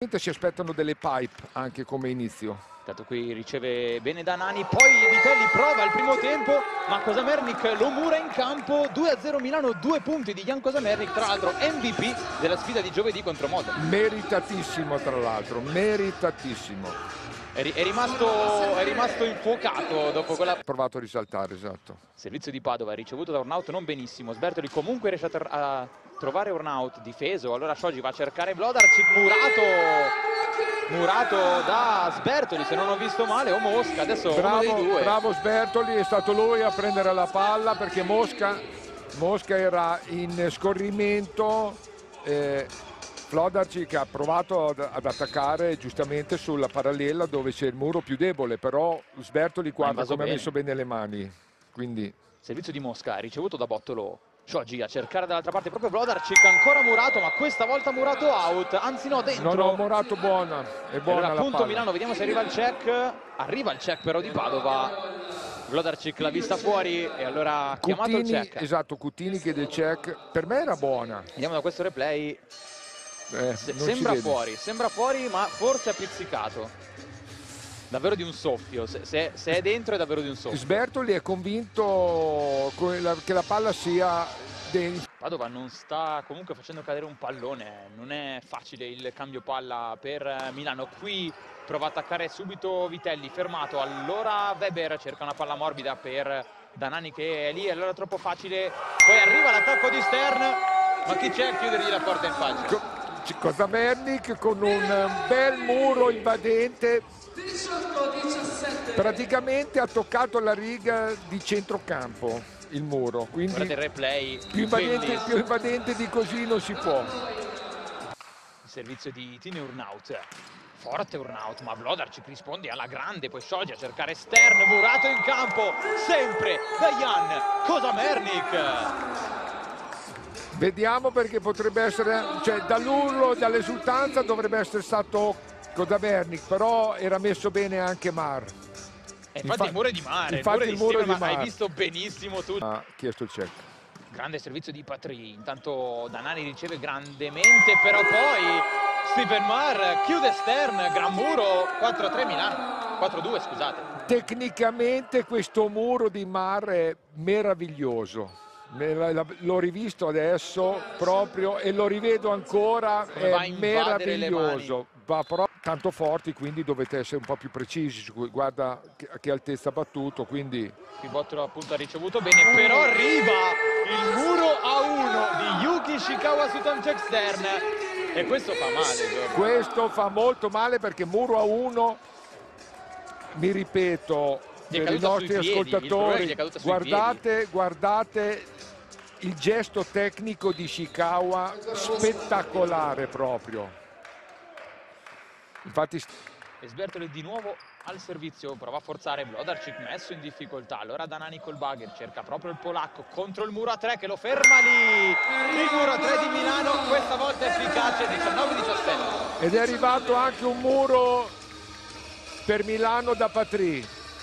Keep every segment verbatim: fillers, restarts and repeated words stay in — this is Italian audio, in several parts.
Si aspettano delle pipe anche come inizio. Intanto qui riceve bene da Nani, poi Vitelli prova il primo tempo, ma Kosamernik lo mura in campo. Due a zero Milano, due punti di Jan Kosamernik, tra l'altro M V P della sfida di giovedì contro Modena. Meritatissimo, tra l'altro, meritatissimo. È, ri è, rimasto, è rimasto infuocato dopo quella... Ha provato a risaltare, esatto. Servizio di Padova, ricevuto da Urnaut non benissimo, Sbertoli comunque riesce a, a trovare Urnaut, difeso, allora Shoji va a cercare Vlodarčić, murato... Murato da Sbertoli, se non ho visto male, o Mosca, adesso bravo, uno dei due. Bravo Sbertoli, è stato lui a prendere la palla perché Mosca, Mosca era in scorrimento. Eh, Vlodarčić ha provato ad, ad attaccare giustamente sulla parallela dove c'è il muro più debole, però Sbertoli guarda come bene. Ha messo bene le mani. Quindi... Servizio di Mosca, ricevuto da Bottolo. Shoji a cercare dall'altra parte proprio Vlodarčić, ancora murato, ma questa volta murato out, anzi no, dentro. No, no, murato buona, è buona allora, la punto palla. Milano, vediamo se arriva il check. Arriva il check però di Padova. Vlodarčić l'ha vista fuori e allora ha chiamato il check. Esatto, Cutini chiede il check, per me era buona. Vediamo da questo replay. Eh, sembra fuori, sembra fuori, ma forse ha pizzicato. Davvero di un soffio, se, se, se è dentro è davvero di un soffio. Sbertoli è convinto che la palla sia dentro. Padova non sta comunque facendo cadere un pallone, non è facile il cambio palla per Milano. Qui prova a attaccare subito Vitelli, fermato, allora Weber cerca una palla morbida per Danani che è lì, allora è troppo facile, poi arriva l'attacco di Stern, ma chi c'è a chiudergli la porta in faccia? Kosamernik con un bel muro invadente, praticamente ha toccato la riga di centrocampo il muro, quindi guardate il replay, più invadente, più invadente di così non si può. Il servizio di Tine Urnaut, forte Urnaut, ma Vlodarčić risponde alla grande, poi Shoji a cercare Stern, murato in campo sempre da Jan Kosamernik. Vediamo, perché potrebbe essere, cioè dall'urlo, dall'esultanza dovrebbe essere stato Kosamernik, però era messo bene anche Mar. E infatti Infa il muro è di Mare, infatti il muro, il muro di, di Mare. Hai visto benissimo tu. Ha chiesto il check. Grande servizio di Patry, intanto Danani riceve grandemente, però poi Steven Mar chiude Stern, gran muro, quattro a tre Milano, quattro a due scusate. Tecnicamente questo muro di Mar è meraviglioso. L'ho rivisto adesso proprio e lo rivedo ancora, è meraviglioso, va però tanto forti, quindi dovete essere un po' più precisi, guarda a che altezza ha battuto, quindi qui Bottolo appunto ha ricevuto bene, però arriva il muro a uno di Yuki Ishikawa su Tomček Stern e questo fa male, Giorgio. Questo fa molto male perché muro a uno, mi ripeto per i nostri ascoltatori, guardate, guardate il gesto tecnico di Ishikawa, spettacolare proprio. Infatti e Sbertoli di nuovo al servizio, prova a forzare Vlodarčić messo in difficoltà, allora Danani col bugger cerca proprio il polacco contro il muro a tre che lo ferma lì, il muro a tre di Milano questa volta è efficace, diciannove diciassette. Ed è arrivato anche un muro per Milano da Patry.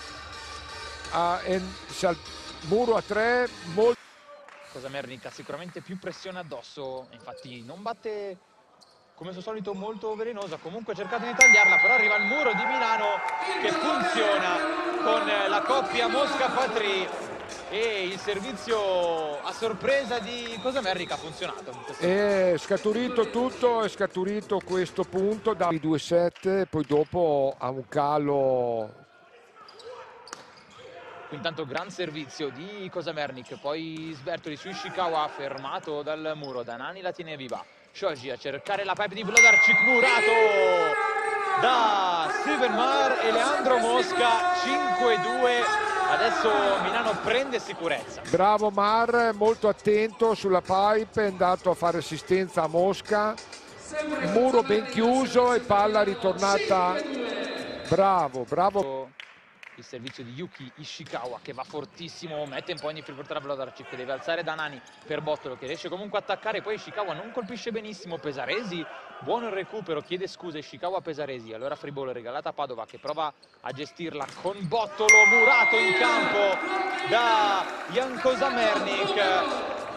Ah, muro a tre, molto. Kosamernik ha sicuramente più pressione addosso, infatti non batte come al suo solito molto velenosa, comunque ha cercato di tagliarla, però arriva il muro di Milano che funziona con la coppia Mosca-Patry e il servizio a sorpresa di Kosamernik ha funzionato. È scaturito tutto, è scaturito questo punto da due sette, poi dopo ha un calo. Intanto gran servizio di Kosamernik, poi Sbertoli su Ishikawa fermato dal muro, Danani la tiene viva, Shoji a cercare la pipe di Vlodarčić, murato da Steven Mar e Leandro Mosca, cinque due, adesso Milano prende sicurezza. Bravo Mar, molto attento sulla pipe, è andato a fare assistenza a Mosca, muro ben chiuso e palla ritornata, bravo, bravo. Il servizio di Yuki Ishikawa che va fortissimo, mette un po' in difficoltà Vlodarčić che deve alzare Danani per Bottolo che riesce comunque a attaccare, poi Ishikawa non colpisce benissimo, Pesaresi, buono il recupero, chiede scusa Ishikawa a Pesaresi, allora free ball regalata a Padova che prova a gestirla con Bottolo, murato in campo da Jan Kosamernik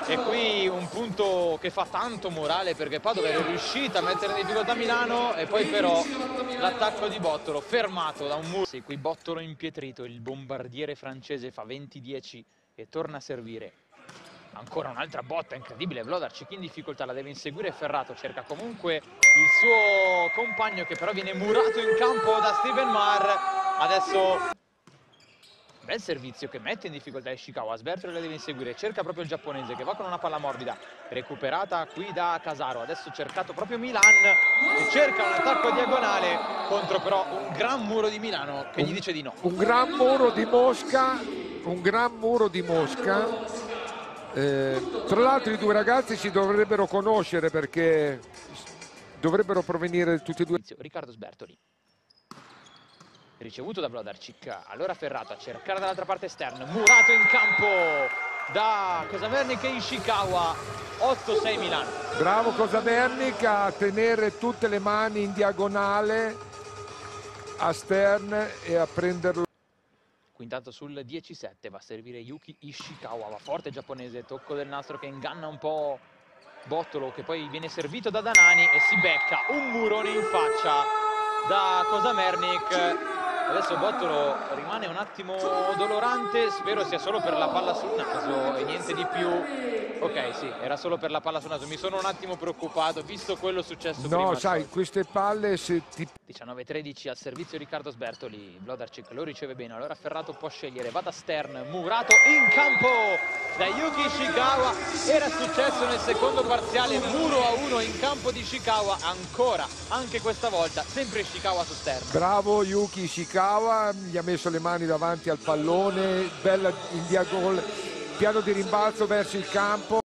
E qui un punto che fa tanto morale, perché Padova è riuscita a mettere in difficoltà Milano e poi però l'attacco di Bottolo fermato da un muro. Sì, qui Bottolo impietrito, il bombardiere francese fa venti dieci e torna a servire. Ancora un'altra botta incredibile, Vlodarčić in difficoltà, la deve inseguire Ferrato, cerca comunque il suo compagno che però viene murato in campo da Steven Marr. Adesso bel servizio che mette in difficoltà Ishikawa, Sbertoli la deve inseguire, cerca proprio il giapponese che va con una palla morbida, recuperata qui da Casaro, adesso cercato proprio Milan che cerca un attacco diagonale contro però un gran muro di Milano che gli dice di no. Un gran muro di Mosca, un gran muro di Mosca. Eh, tra l'altro i due ragazzi si dovrebbero conoscere perché dovrebbero provenire tutti e due. Riccardo Sbertoli. Ricevuto da Vlodarčić, allora Ferrato a cercare dall'altra parte Stern, murato in campo da Kosamernik e Ishikawa, otto sei Milano. Bravo Kosamernik a tenere tutte le mani in diagonale a Stern e a prenderlo. Qui intanto sul dieci sette va a servire Yuki Ishikawa, va forte giapponese, tocco del nastro che inganna un po' Bottolo che poi viene servito da Danani e si becca un murone in faccia da Kosamernik. Adesso Bottolo rimane un attimo dolorante, spero sia solo per la palla sul naso e niente di più. Ok, sì, era solo per la palla sul naso, mi sono un attimo preoccupato, visto quello successo prima. No, sai, queste palle se ti... diciannove tredici al servizio Riccardo Sbertoli, Vlodarčić lo riceve bene, allora Ferrato può scegliere, va da Stern, murato in campo da Yuki Ishikawa, era successo nel secondo parziale, muro a uno in campo di Ishikawa, ancora, anche questa volta, sempre Ishikawa su Stern. Bravo Yuki Ishikawa, gli ha messo le mani davanti al pallone, bella in diagonale, piano di rimbalzo verso il campo.